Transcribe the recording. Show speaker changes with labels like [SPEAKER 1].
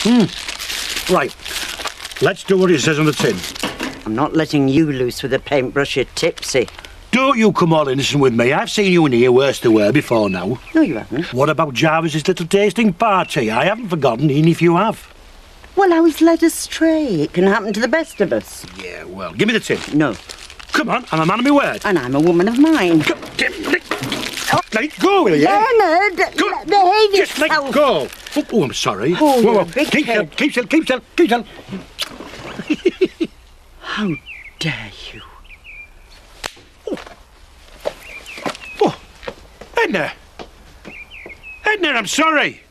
[SPEAKER 1] Right, let's do what it says on the tin.
[SPEAKER 2] I'm not letting you loose with a paintbrush, you're tipsy.
[SPEAKER 1] Don't you come all innocent with me. I've seen you in here worse to wear before now.
[SPEAKER 2] No, you haven't.
[SPEAKER 1] What about Jarvis's little tasting party? I haven't forgotten, even if you have.
[SPEAKER 2] Well, I was led astray. It can happen to the best of us.
[SPEAKER 1] Yeah, well, give me the tin.
[SPEAKER 2] No.
[SPEAKER 1] Come on, I'm a man of my word.
[SPEAKER 2] And I'm a woman of mine.
[SPEAKER 1] Let it go, will you?
[SPEAKER 2] Leonard, behave
[SPEAKER 1] Just
[SPEAKER 2] yourself.
[SPEAKER 1] let go. Oh, I'm sorry.
[SPEAKER 2] Oh, you're a big
[SPEAKER 1] keep
[SPEAKER 2] head.
[SPEAKER 1] still, keep still, keep still.
[SPEAKER 2] How dare you?
[SPEAKER 1] Oh, Edna. Edna, I'm sorry.